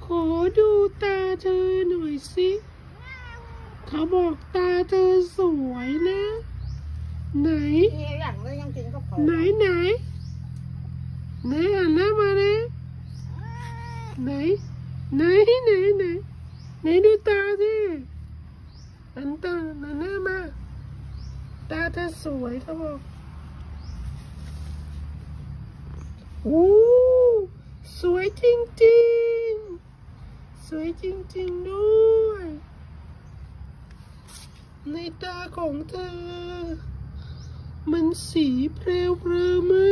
ขอดูตาเธอหน่อยสิเขาบอกตาเธอสวยนะไหนไหนหันหน้ามาเลยไหนดูตาสิหันหน้ามาตาเธอสวยเขาบอกสวยจริงๆด้วยในตาของเธอมันสีเพลวๆม